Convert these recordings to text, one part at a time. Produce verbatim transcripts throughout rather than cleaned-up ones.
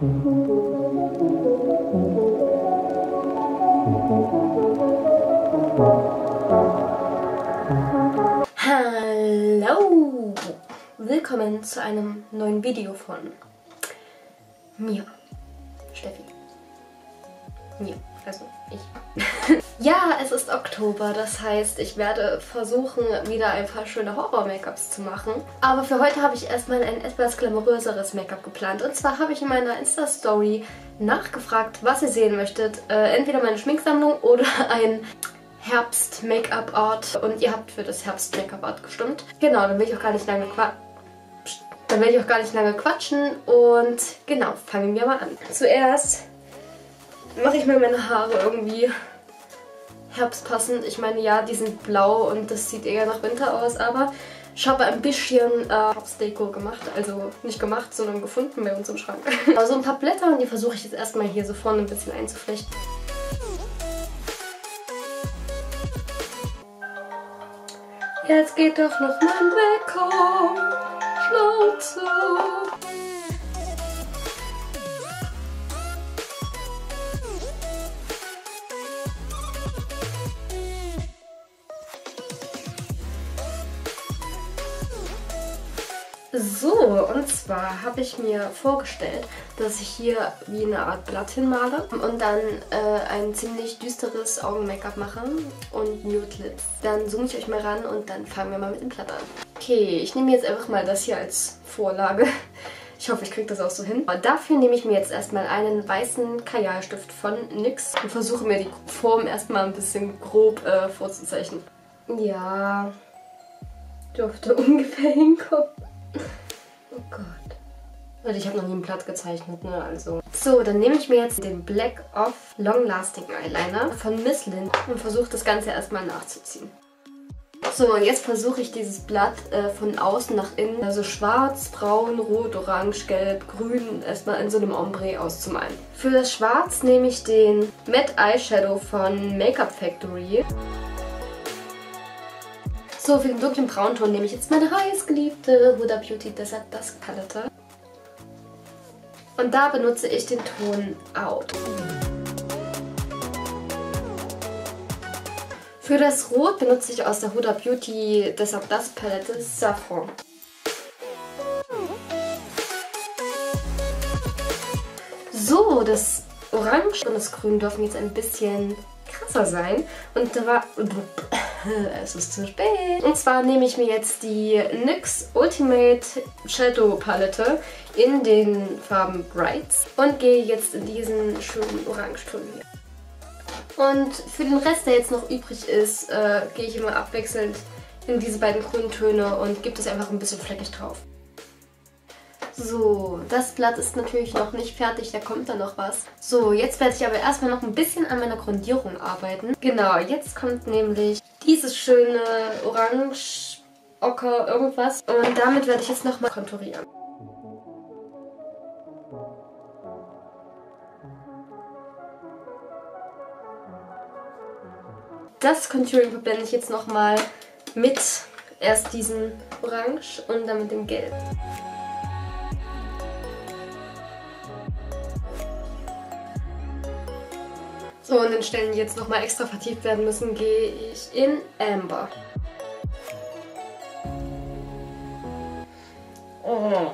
Hallo! Willkommen zu einem neuen Video von mir, Steffi. Mir, also ich. Ja, es ist Oktober, das heißt, ich werde versuchen, wieder ein paar schöne Horror-Make-ups zu machen. Aber für heute habe ich erstmal ein etwas glamouröseres Make-up geplant. Und zwar habe ich in meiner Insta-Story nachgefragt, was ihr sehen möchtet. Äh, entweder meine Schminksammlung oder ein Herbst-Make-up-Art. Und ihr habt für das Herbst-Make-up-Art gestimmt. Genau, dann will ich auch gar nicht lange quatschen. Dann will ich auch gar nicht lange quatschen. Und genau, fangen wir mal an. Zuerst mache ich mir meine Haare irgendwie herbstpassend. Ich meine, ja, die sind blau und das sieht eher nach Winter aus, aber ich habe ein bisschen äh, Herbstdeko gemacht. Also nicht gemacht, sondern gefunden bei uns im Schrank. Also ein paar Blätter und die versuche ich jetzt erstmal hier so vorne ein bisschen einzuflechten. Jetzt geht doch noch mein Make-up. Schnauze. So, und zwar habe ich mir vorgestellt, dass ich hier wie eine Art Blatt hinmale und dann äh, ein ziemlich düsteres Augen-Make-up mache und Nude Lips. Dann zoome ich euch mal ran und dann fangen wir mal mit dem Blatt an. Okay, ich nehme jetzt einfach mal das hier als Vorlage. Ich hoffe, ich kriege das auch so hin. Aber dafür nehme ich mir jetzt erstmal einen weißen Kajalstift von N Y X und versuche mir die Form erstmal ein bisschen grob äh, vorzuzeichnen. Ja, dürfte ungefähr hinkommen. Oh Gott. Also ich habe noch nie ein Blatt gezeichnet, ne? Also. So, dann nehme ich mir jetzt den Black Off Long Lasting Eyeliner von Miss Lin und versuche das Ganze erstmal nachzuziehen. So, und jetzt versuche ich dieses Blatt äh, von außen nach innen, also schwarz, braun, rot, orange, gelb, grün, erstmal in so einem Ombre auszumalen. Für das Schwarz nehme ich den Matte Eyeshadow von Makeup Factory. So, für den dunklen Braunton nehme ich jetzt meine heißgeliebte Huda Beauty Desert Dusk Palette. Und da benutze ich den Ton Out. Für das Rot benutze ich aus der Huda Beauty Desert Dusk Palette Saffron. So, das Orange und das Grün dürfen jetzt ein bisschen krasser sein. Und da war... Es ist zu spät. Und zwar nehme ich mir jetzt die N Y X Ultimate Shadow Palette in den Farben Brights und gehe jetzt in diesen schönen Orangeton hier. Und für den Rest, der jetzt noch übrig ist, äh, gehe ich immer abwechselnd in diese beiden grünen Töne und gebe das einfach ein bisschen fleckig drauf. So, das Blatt ist natürlich noch nicht fertig, da kommt dann noch was. So, jetzt werde ich aber erstmal noch ein bisschen an meiner Grundierung arbeiten. Genau, jetzt kommt nämlich dieses schöne Orange, Ocker, irgendwas. Und damit werde ich jetzt nochmal konturieren. Das Contouring verblende ich jetzt nochmal mit erst diesem Orange und dann mit dem Gelb. So, und den Stellen, die jetzt nochmal extra vertieft werden müssen, gehe ich in Amber. Oh.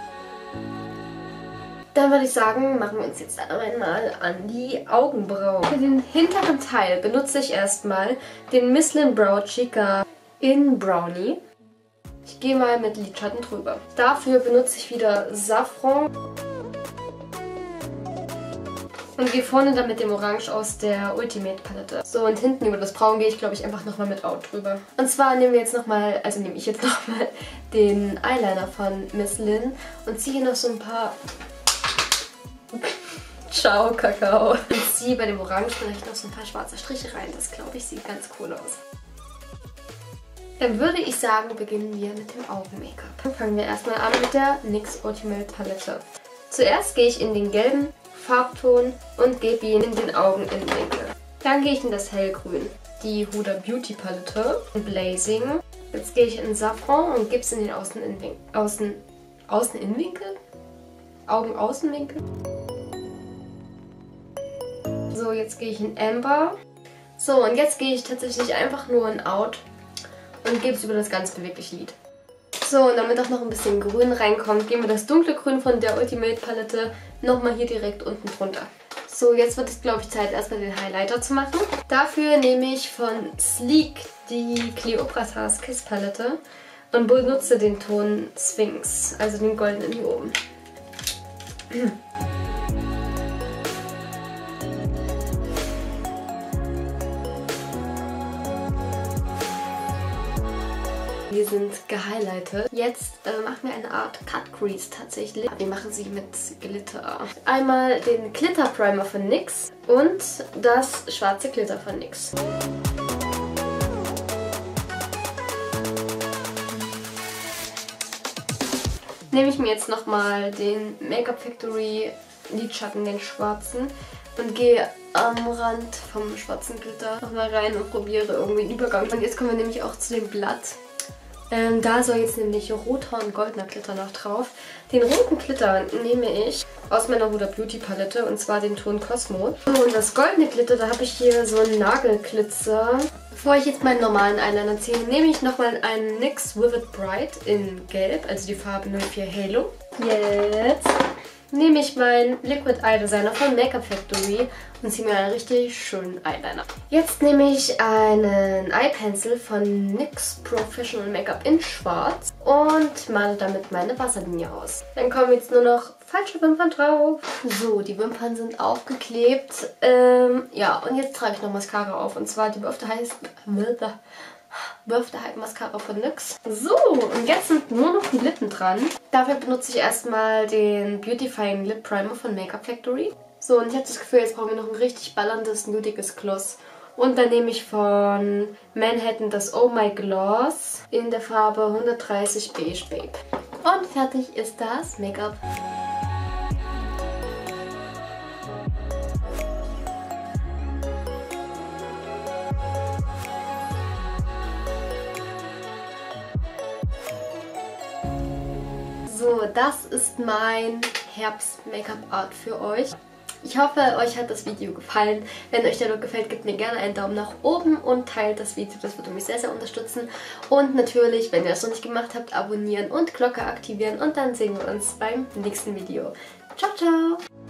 Dann würde ich sagen, machen wir uns jetzt einmal an die Augenbrauen. Für den hinteren Teil benutze ich erstmal den Miss Lin Brow Chica in Brownie. Ich gehe mal mit Lidschatten drüber. Dafür benutze ich wieder Saffron. Und gehe vorne dann mit dem Orange aus der Ultimate Palette. So, und hinten über das Braun gehe ich, glaube ich, einfach nochmal mit Out drüber. Und zwar nehmen wir jetzt nochmal, also nehme ich jetzt nochmal den Eyeliner von Miss Lin und ziehe hier noch so ein paar... Ciao, Kakao. Und ziehe bei dem Orange vielleicht noch so ein paar schwarze Striche rein. Das, glaube ich, sieht ganz cool aus. Dann würde ich sagen, beginnen wir mit dem Augen-Make-up. Fangen wir erstmal an mit der N Y X Ultimate Palette. Zuerst gehe ich in den gelben Farbton und gebe ihn in den Augeninnenwinkel. Dann gehe ich in das Hellgrün. Die Huda Beauty Palette in Blazing. Jetzt gehe ich in Saffron und gebe es in den Außeninnenwinkel. Außen, Außeninnenwinkel? Augenaußenwinkel? So, jetzt gehe ich in Amber. So, und jetzt gehe ich tatsächlich einfach nur in Out und gebe es über das ganz bewegliche Lid. So, und damit auch noch ein bisschen Grün reinkommt, geben wir das dunkle Grün von der Ultimate Palette nochmal hier direkt unten drunter. So, jetzt wird es, glaube ich, Zeit, erstmal den Highlighter zu machen. Dafür nehme ich von Sleek die Kleopratas Kiss Palette und benutze den Ton Sphinx, also den goldenen hier oben. Wir sind gehighlightet. Jetzt äh, machen wir eine Art Cut Crease tatsächlich. Wir machen sie mit Glitter. Einmal den Glitter Primer von N Y X und das schwarze Glitter von N Y X. Nehme ich mir jetzt nochmal den Make-up Factory Lidschatten, den schwarzen, und gehe am Rand vom schwarzen Glitter nochmal rein und probiere irgendwie einen Übergang. Und jetzt kommen wir nämlich auch zu dem Blatt. Ähm, da soll jetzt nämlich roter und goldener Glitter noch drauf. Den roten Glitter nehme ich aus meiner Huda Beauty Palette, und zwar den Ton Cosmo. Und das goldene Glitter, da habe ich hier so einen Nagelglitzer. Bevor ich jetzt meinen normalen Eyeliner ziehe, nehme ich nochmal einen N Y X Vivid Bright in Gelb, also die Farbe null vier Halo. Jetzt nehme ich meinen Liquid Eye Designer von Make-up Factory und ziehe mir einen richtig schönen Eyeliner. Jetzt nehme ich einen Eye Pencil von N Y X Professional Make-up in Schwarz und male damit meine Wasserlinie aus. Dann kommen jetzt nur noch falsche Wimpern drauf. So, die Wimpern sind aufgeklebt. Ähm, ja, und jetzt trage ich noch Mascara auf, und zwar die Birthday Birthday Hype Mascara von N Y X. So, und jetzt sind nur noch die Lippen dran. Dafür benutze ich erstmal den Beautifying Lip Primer von Make-up Factory. So, und ich habe das Gefühl, jetzt brauchen wir noch ein richtig ballerndes, nudiges Gloss. Und dann nehme ich von Manhattan das Oh My Gloss in der Farbe hundertdreißig Beige Babe. Und fertig ist das Make-up. So, das ist mein Herbst-Make-up-Art für euch. Ich hoffe, euch hat das Video gefallen. Wenn euch der Look gefällt, gebt mir gerne einen Daumen nach oben und teilt das Video. Das würde mich sehr, sehr unterstützen. Und natürlich, wenn ihr das noch nicht gemacht habt, abonnieren und Glocke aktivieren. Und dann sehen wir uns beim nächsten Video. Ciao, ciao!